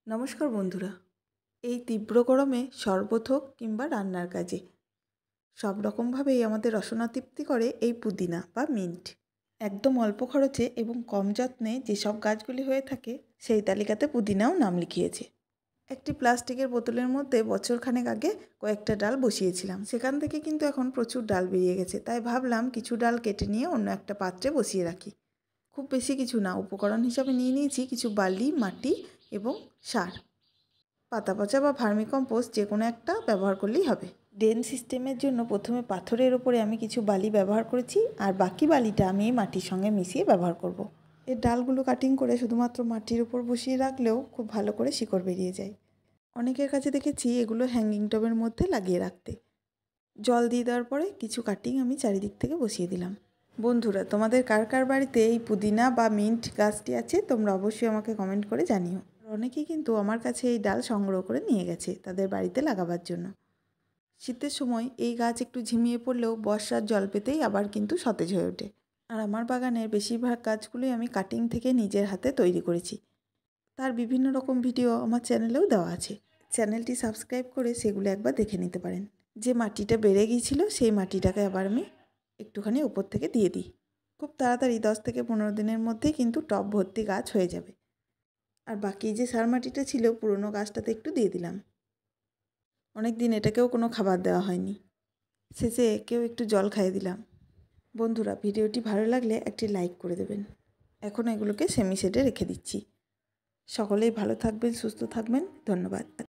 নমস্কার বন্ধুরা। এই তীব্র গরমে শরবত হোক কিংবা রান্নার কাজে সব রকমভাবেই আমাদের রসনা তৃপ্তি করে এই পুদিনা বা মিন্ট। একদম অল্প খরচে এবং কম যত্নে যেসব গাছগুলি হয়ে থাকে সেই তালিকাতে পুদিনাও নাম লিখিয়েছে। একটি প্লাস্টিকের বোতলের মধ্যে বছরখানেক আগে কয়েকটা ডাল বসিয়েছিলাম, সেখান থেকে কিন্তু এখন প্রচুর ডাল বেরিয়ে গেছে। তাই ভাবলাম কিছু ডাল কেটে নিয়ে অন্য একটা পাত্রে বসিয়ে রাখি। খুব বেশি কিছু না, উপকরণ হিসাবে নিয়ে নিয়েছি কিছু বালি, মাটি এবং সার। পাতা পচা বা ভার্মিকম্পোস্ট যে কোনো একটা ব্যবহার করলেই হবে। ড্রেন সিস্টেমের জন্য প্রথমে পাথরের ওপরে আমি কিছু বালি ব্যবহার করেছি, আর বাকি বালিটা আমি এই মাটির সঙ্গে মিশিয়ে ব্যবহার করব। এর ডালগুলো কাটিং করে শুধুমাত্র মাটির উপর বসিয়ে রাখলেও খুব ভালো করে শিকড় বেরিয়ে যায়। অনেকের কাছে দেখেছি এগুলো হ্যাঙ্গিং টবের মধ্যে লাগিয়ে রাখতে। জল দিয়ে দেওয়ার পরে কিছু কাটিং আমি চারিদিক থেকে বসিয়ে দিলাম। বন্ধুরা, তোমাদের কার কার বাড়িতে এই পুদিনা বা মিন্ট গাছটি আছে তোমরা অবশ্যই আমাকে কমেন্ট করে জানিও। অনেকেই কিন্তু আমার কাছে এই ডাল সংগ্রহ করে নিয়ে গেছে তাদের বাড়িতে লাগাবার জন্য। শীতের সময় এই গাছ একটু ঝিমিয়ে পড়লেও বর্ষার জল পেতেই আবার কিন্তু সতেজ হয়ে ওঠে। আর আমার বাগানের বেশিরভাগ গাছগুলোই আমি কাটিং থেকে নিজের হাতে তৈরি করেছি। তার বিভিন্ন রকম ভিডিও আমার চ্যানেলেও দেওয়া আছে। চ্যানেলটি সাবস্ক্রাইব করে সেগুলো একবার দেখে নিতে পারেন। যে মাটিটা বেড়ে গিয়েছিল সেই মাটিটাকে আবার আমি একটুখানি উপর থেকে দিয়ে দিই। খুব তাড়াতাড়ি 10 থেকে 15 দিনের মধ্যেই কিন্তু টব ভর্তি গাছ হয়ে যাবে। আর বাকি যে সার মাটিটা ছিল পুরনো গাছটাতে একটু দিয়ে দিলাম। অনেক দিন এটাকেও কোনো খাবার দেওয়া হয়নি। শেষে একেও একটু জল খাইয়ে দিলাম। বন্ধুরা, ভিডিওটি ভালো লাগলে একটি লাইক করে দেবেন। এখন এগুলোকে সেমি শেডে রেখে দিচ্ছি। সকলেই ভালো থাকবেন, সুস্থ থাকবেন। ধন্যবাদ।